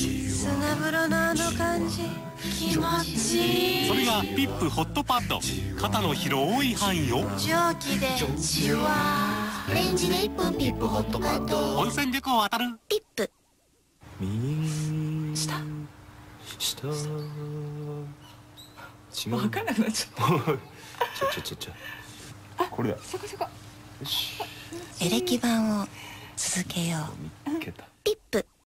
砂風呂のあの感じ気持ちいい。 それがピップホットパッド。肩の広い範囲を蒸気でじゅわー。レンジで1分ピップホットパッド。 温泉旅行当たる。 ピップ下違う。 分かんなくなっちゃった。 これだ。 そこそこ。 エレキ板を続けよう。 見つけた。 ピップ